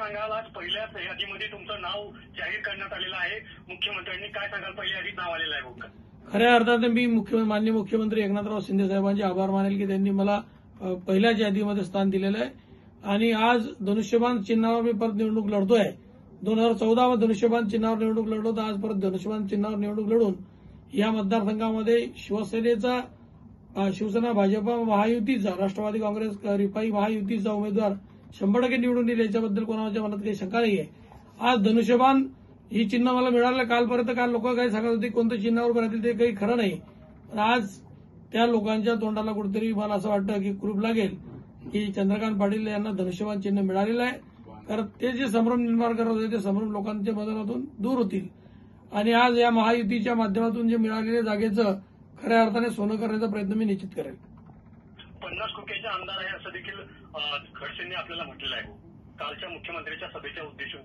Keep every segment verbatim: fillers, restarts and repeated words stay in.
सांगाल, आज पहिल्याच यादीमध्ये तुमचं नाव जाहीर करण्यात आलेलं आहे मुख्यमंत्र्यांनी, काय सांगाल? पहिल्या यादीत नाव आलेलं आहे बघा. खऱ्या अर्थाने मी मुख्य माननीय मुख्यमंत्री एकनाथराव शिंदे साहेबांचे आभार मानेल की त्यांनी मला पहिल्याच यादीमध्ये स्थान दिलेलं आहे आणि आज धनुष्यबाण चिन्हावर मी परत निवडणूक लढतोय. दोन हजार चौदा मध्ये धनुष्यबाण चिन्हावर निवडणूक लढलो तर आज परत धनुष्यबाण चिन्हावर निवडणूक लढून या मतदारसंघामध्ये शिवसेनेचा, शिवसेना भाजपा महायुतीचा, राष्ट्रवादी काँग्रेस रिपाई महायुतीचा उमेदवार शंभर टक्के निवडून येईल याच्याबद्दल कोणाच्या मनात काही शंका नाहीये. आज धनुष्यबाण ही चिन्ह मला मिळालं. कालपर्यंत काल लोक काही सांगत होते कोणतं चिन्हावर बनतील ते काही खरं नाही. पण आज त्या लोकांच्या तोंडाला कुठेतरी मला असं वाटतं की कुरूप लागेल की चंद्रकांत पाटील यांना धनुष्यबाण चिन्ह मिळालेलं आहे. कारण ते जे संभ्रम निर्माण करत होते ते संभ्रम लोकांच्या मनातून दूर होतील आणि आज या महायुतीच्या माध्यमातून जे मिळालेल्या जागेचं खऱ्या अर्थाने सोनं करण्याचा प्रयत्न मी निश्चित करेल. पन्नास खोक्याचे आमदार आहे असं देखील खडसेंनी आपल्याला म्हटलेलं आहे कालच्या मुख्यमंत्र्यांच्या सभेच्या उद्देशून.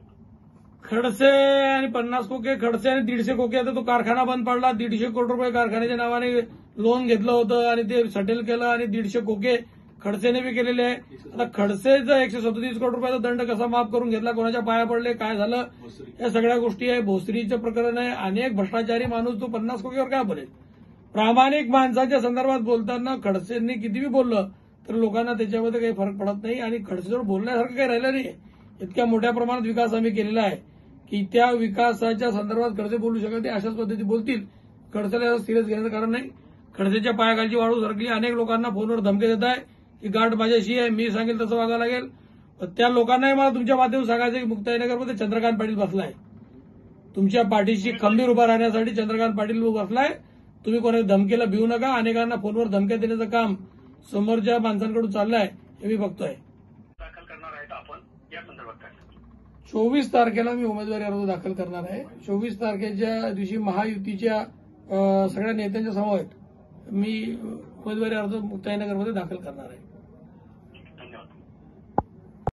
खडसे आणि पन्नास खोके, खडसे आणि दीडशे खोके. आता तो कारखाना बंद पडला, दीडशे कोटी रुपये कारखान्याच्या नावाने लोन घेतलं होतं आणि ते सटेल केलं आणि दीडशे खोके खडसेने बी केलेले आहे. आता खडसेचा एकशे सदतीस कोटी रुपयाचा दंड कसा माफ करून घेतला, कोणाच्या पाया पडले, काय झालं, या सगळ्या गोष्टी आहे. भोसरीचं प्रकरण आहे. अनेक भ्रष्टाचारी माणूस तो पन्नास खोक्यावर काय बोलेल. प्रामाणिक माणसाच्या संदर्भात बोलताना खडसेंनी कितीही बोललं तर लोकांना त्याच्यामध्ये काही फरक पडत नाही आणि खडसेवर बोलण्यासारखं काही राहिलं नाही. इतक्या मोठ्या प्रमाणात विकास आम्ही केलेला आहे की त्या विकासाच्या संदर्भात खडसे बोलू शकत नाही. अशाच पद्धती बोलतील. खडसेला सिरियस घेण्याचं कारण नाही. खडसेच्या पायाखालची वाळू सरकली. अनेक लोकांना फोनवर धमकी देत आहे की गाठ माझ्याशी आहे, मी सांगेल तसं वागायला लागेल. त्या लोकांनाही मला तुमच्या माध्यमातून सांगायचं की मुक्ताईनगरमध्ये चंद्रकांत पाटील बसलाय. तुमच्या पाठीशी खंबीर उभा राहण्यासाठी चंद्रकांत पाटील बसलाय. तुम्ही कोणाच्या धमकीला भिवू नका. अनेकांना फोनवर धमक्या देण्याचं काम समोरच्या माणसांकडून चाललंय हे मी बघतोय. दाखल करणार आहेत आपण या संदर्भात काय? चोवीस तारखेला मी उमेदवारी अर्ज दाखल करणार आहे. चोवीस तारखेच्या दिवशी महायुतीच्या सगळ्या नेत्यांच्या समवेत मी उमेदवारी अर्ज मुक्ताईनगरमध्ये दाखल करणार आहे.